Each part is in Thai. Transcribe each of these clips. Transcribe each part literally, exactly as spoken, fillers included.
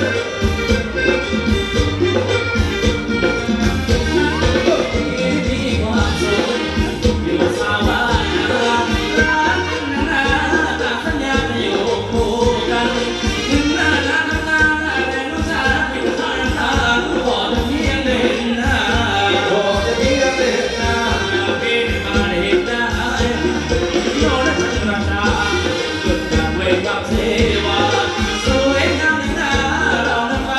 กับเทวาสวยงามในหน้าเรานั้น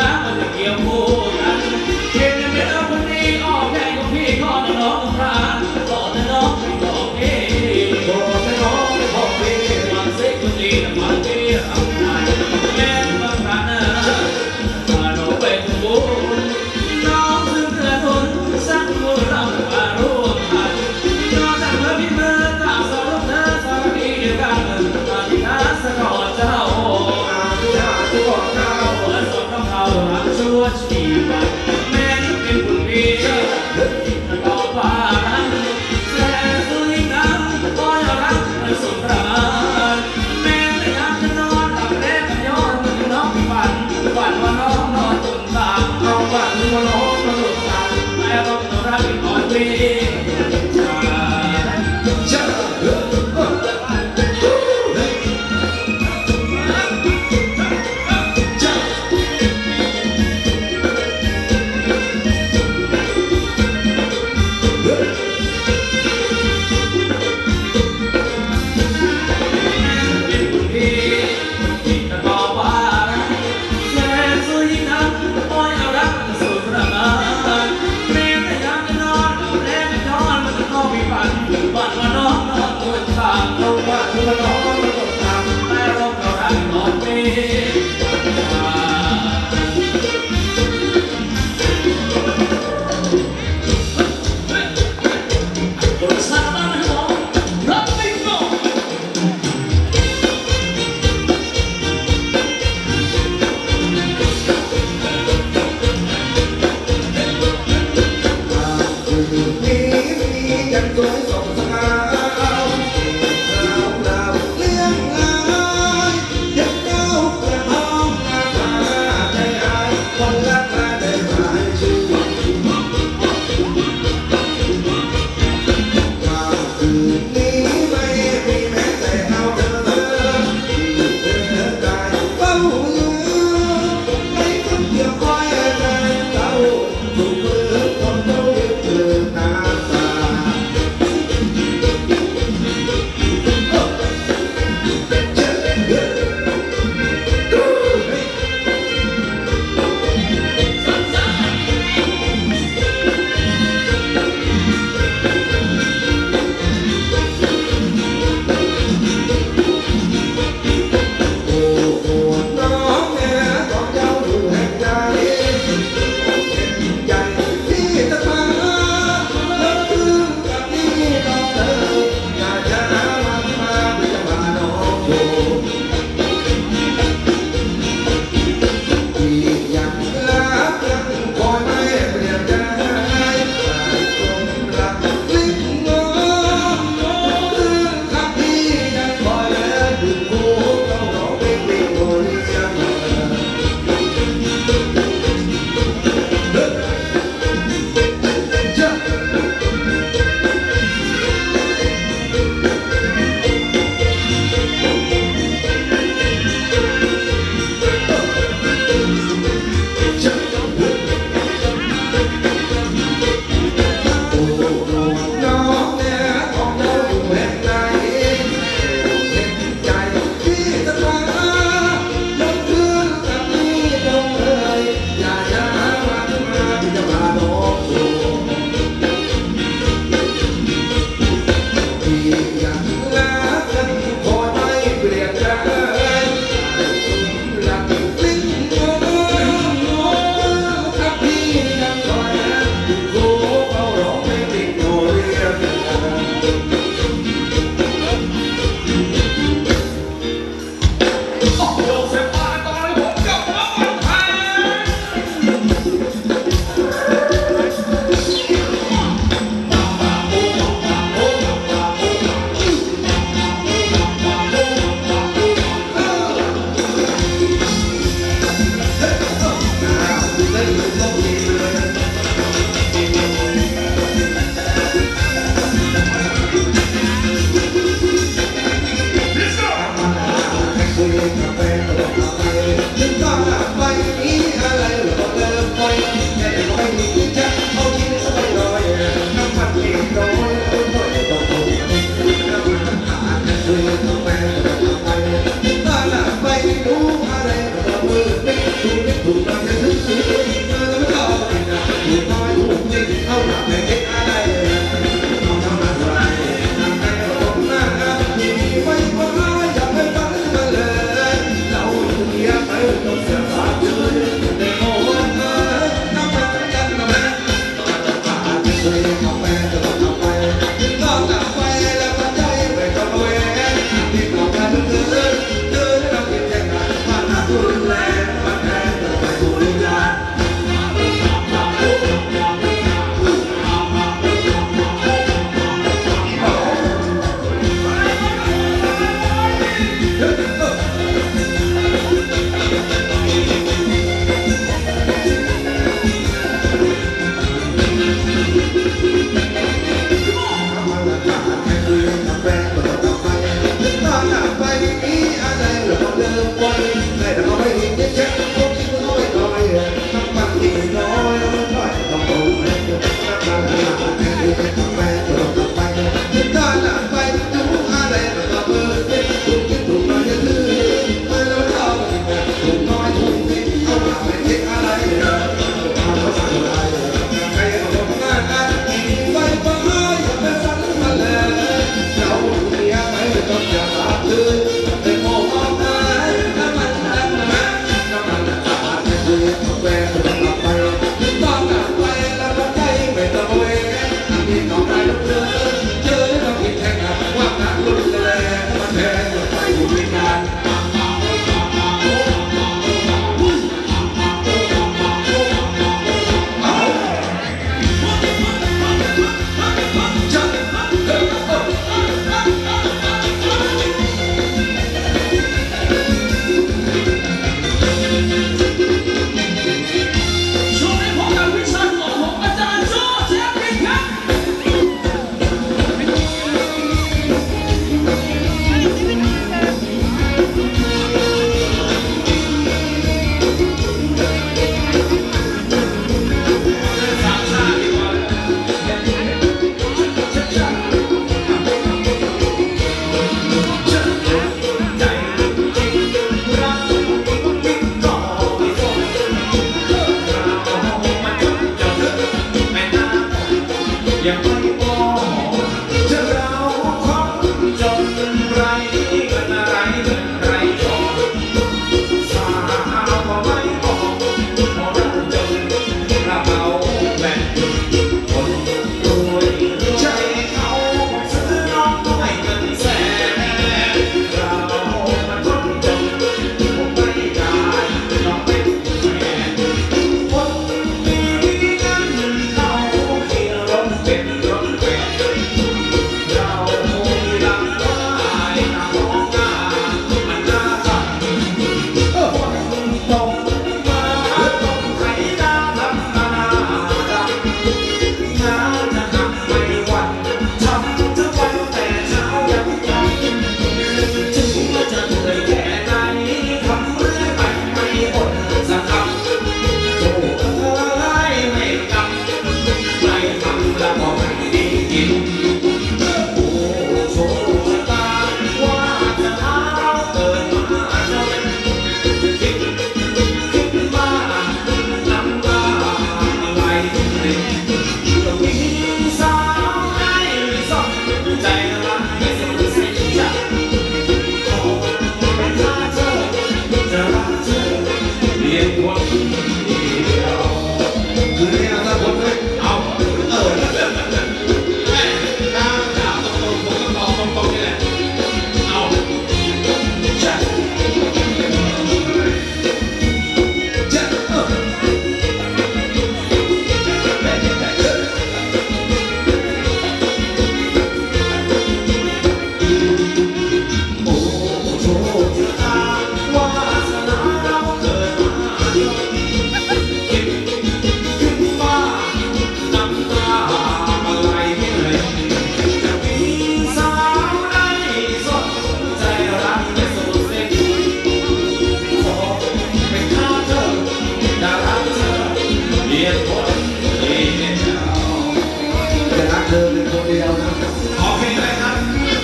จะรักเธอเป็นคนเดียวนะขอเพลงอะไรครับ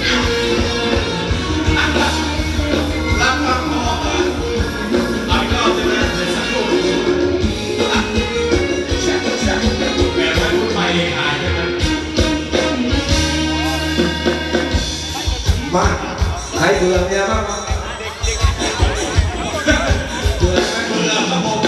รับฟังพอกันเอาอีกรอบจะเป็นเป็นสักครู่แชร์แชร์แบบไม่รู้ไปหายไปไหมมาใครเบื่อเมียบ้างเบื่อไหมเบื่อครับผม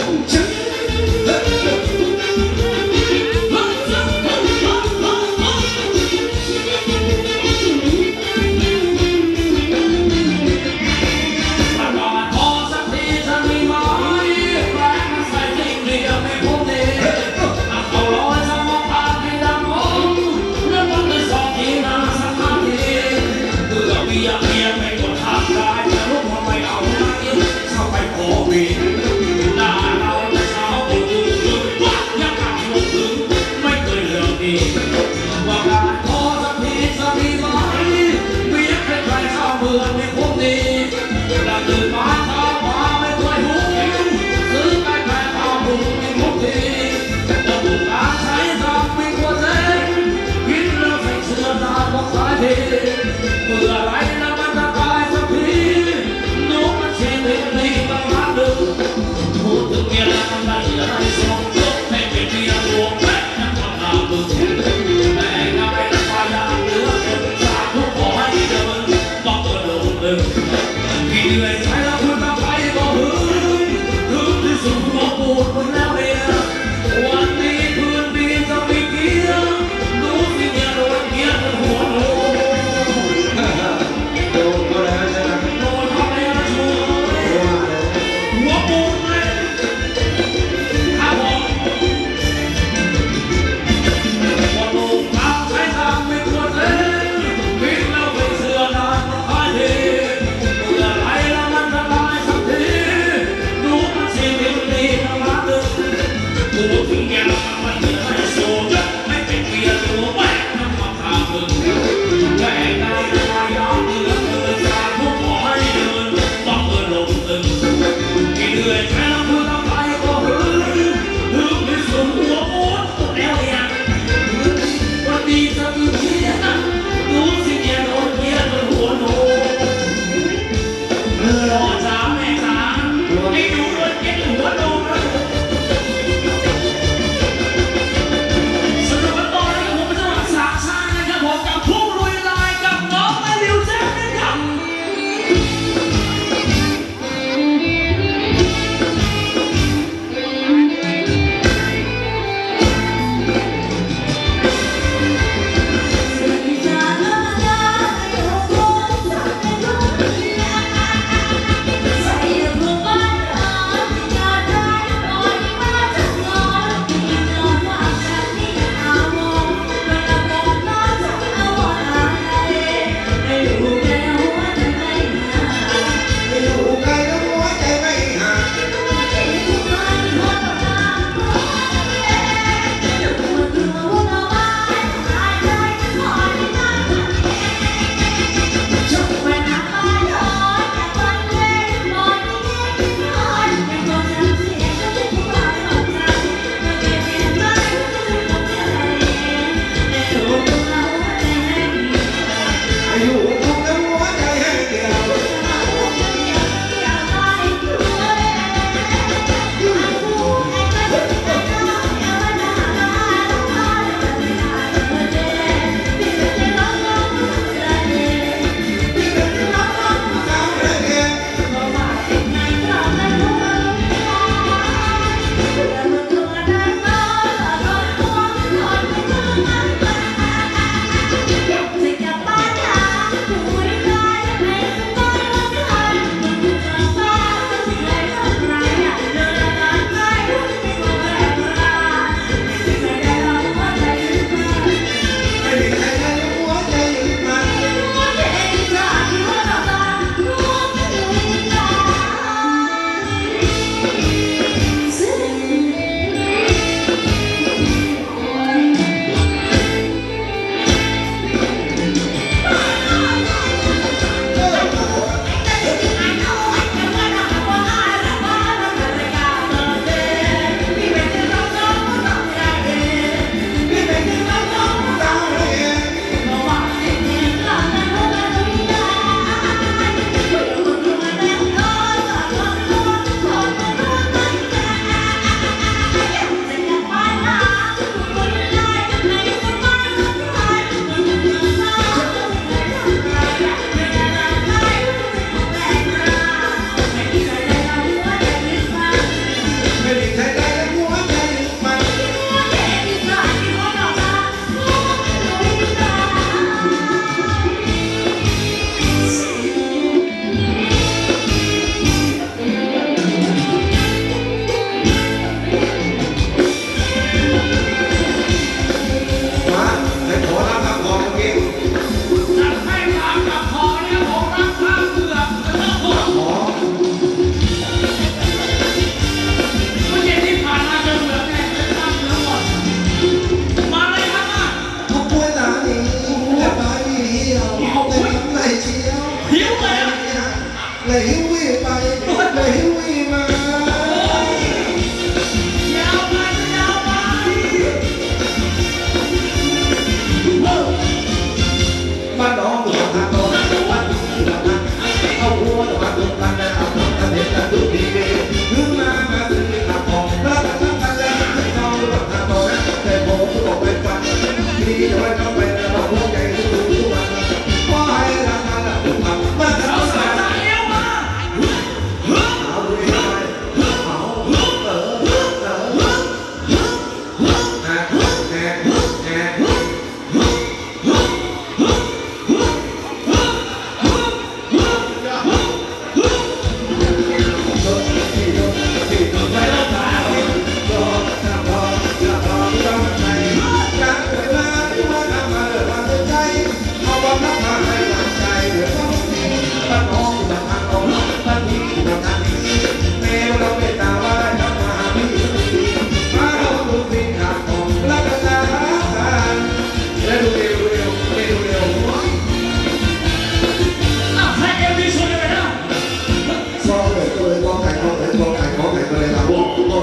เมื่อไรแล้วมันจะตายสักทีหนูมันชีวิตนี้ต้องรักดึงพูดถึงเมียแล้วมันได้อะไรสองยกให้เป็นเมียหลวงแม่ยังทำงานดึงแม่งานไม่ได้พยายามเหลือเกินสาธุขอให้เดินต้องเปิดโลกดึงพี่เหนื่อยใจแล้วคุณทำไปก็หึงหึงที่สุดหัวปูดคนแล้วเนี่ยวันนี้คืนดีจะมีเกียร์ดูสิเมียโดนเมียเป็นหัวโลโดนก็แล้วใช่ไหมโดนทำอะไรนะชูหัวปูนเลยถ้าพอ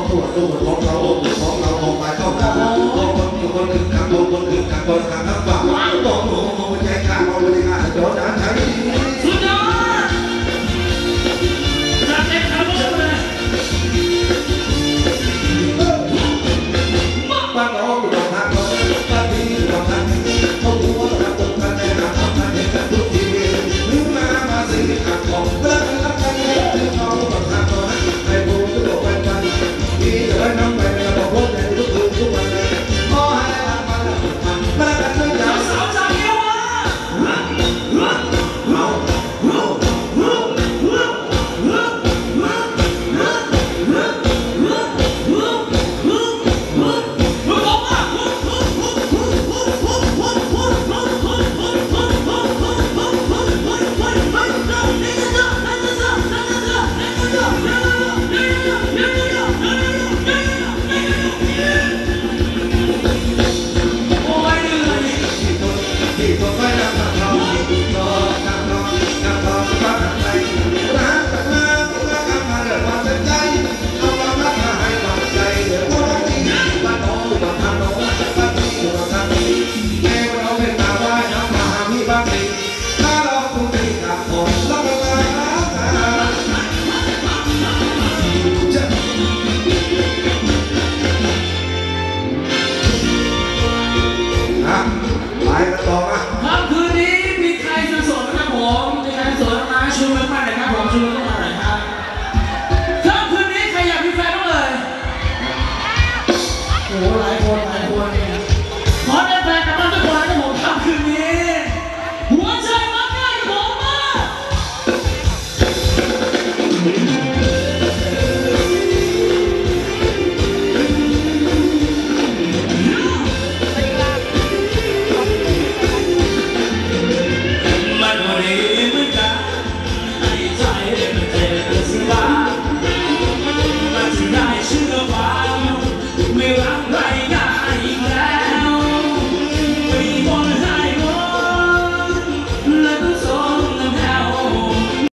ตรวจตรวจของเราของเราของไปเข้ากันของคนอยู่คนอื่นกับคนคนอื่นกับคนทางนั้นบ้างบอกหลวงมองใจขาดมองใจขาดจอดานใช้สุดยอดจัดเต็มครับผู้ชมเลยบ้านน้องอยู่ทางน้องบ้านพี่อยู่ทางเขาหัวเราตกกันในหาทำกันเห็นกันทุกทีหรือมามาสิขัดของรักรักกันถึงเขาแบบทางน้องให้บูมก็บอกกันกันมีแต่น้ำไปเราบอกว่าในทุกคืนทุกวันเลยขอให้รักมันมันมากันด้วยกันสาวสาวเยาวะเอาเอาที่ตัวไปนั่งนั่งรอรอนั่งรอนั่งรอบ้านไหนรักกันมารักกันมาเดือดร้อนใจเอาความรักมาให้กำลังใจเดี๋ยวพวกนี้บ้านน้องอยู่ทางน้องบ้านพี่อยู่ทางนี้แม่เราเป็นตาไว้น้ำมาหาพี่บ้านนี้ถ้าเราคุณตีกับผมรักกันมาฮะไปกันต่อมาครับคืนนี้มีใครจะสดนะครับผมมีใครสดนะชูมือมาหน่อยครับผมชูมือมาหน่อยครับครับคืนนี้ใครอยากมีแฟนบ้างเลยโอ้หลายคน